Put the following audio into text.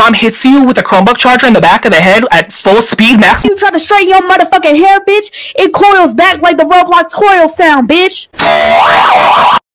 mom hits you with a Chromebook charger in the back of the head at full speed max. You try to straighten your motherfucking hair, bitch, it coils back like the Roblox coil sound, bitch.